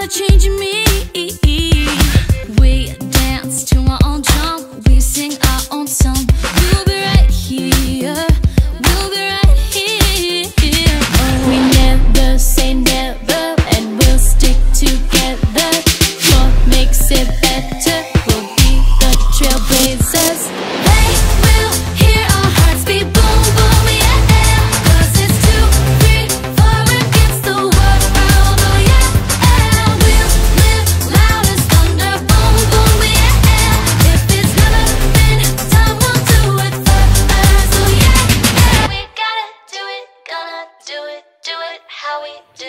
wanna change me. We dance to our own drum, we sing our own song. We'll be right here, we'll be right here. We never say never, and we'll stick together. What makes it better? We'll be the trailblazers. They will hear our hearts beat boom, boom, yeah, yeah. 'Cause it's 2, 3, 4 against the world, oh yeah. We'll live loud as thunder, boom, boom, yeah, yeah. If it's never been done, we'll do it first, oh yeah. We gotta do it, gonna do it how we do.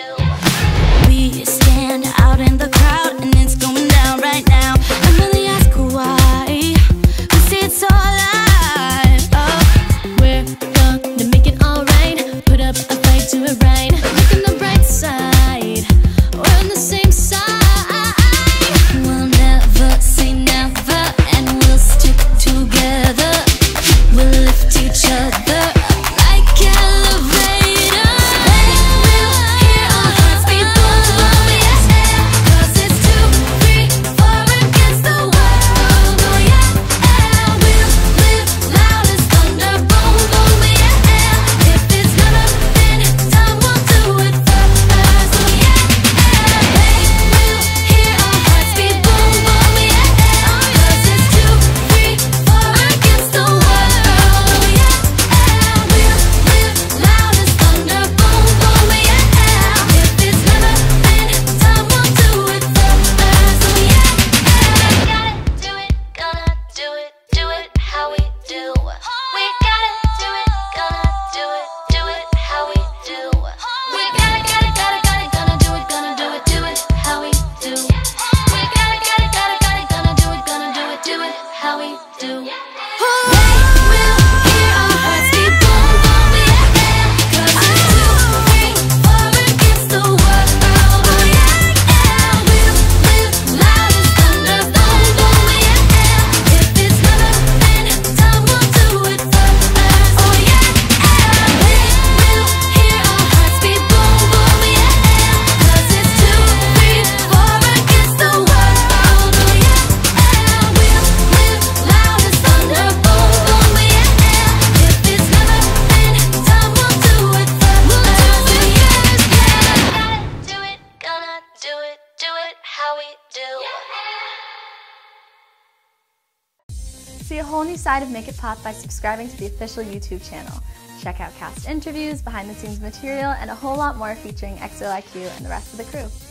We stand out in the crowd and it's going down right now. And when they ask why, we say it's alright. Oh, we're gonna make it alright. Put up a fight, do it right. Look on the bright side, we're on the same side. We'll never say never, and we'll stick together. We'll lift each other like elevators. They will hear our hearts beat boom, boom, yeah, yeah. 'Cause it's 2, 3, 4 against the world, oh yeah. We'll live loud as thunder, boom, boom, yeah, yeah. If it's never been done, we'll do it first, oh yeah. They will hear our hearts beat boom, boom, yeah, yeah. 'Cause it's 2, 3, 4 against the world, oh yeah. We'll live loud as thunder, boom, boom, yeah, yeah. If it's never been done, we'll do it first, oh yeah. Gotta do it, gonna do it how we do. We gotta do it, gonna do it how we do. We gotta gonna do it how we do. We gotta gonna do it how we do. They will hear our hearts beat boom, boom, yeah, yeah. 'Cause it's 2, 3, 4 against the world, oh yeah. We'll live loud as thunder, boom, boom, yeah, yeah. If it's never been done, we'll do it first, oh yeah. They will hear our hearts beat boom, boom, yeah, yeah. 'Cause it's 2, 3, 4 against the world, oh yeah. We'll live loud as thunder, boom, boom, yeah, yeah. If it's never been done, we'll do it first, oh yeah. Gotta do it, gonna do it how we do. See a whole new side of Make It Pop by subscribing to the official YouTube channel. Check out cast interviews, behind the scenes material, and a whole lot more featuring EXO IQ and the rest of the crew.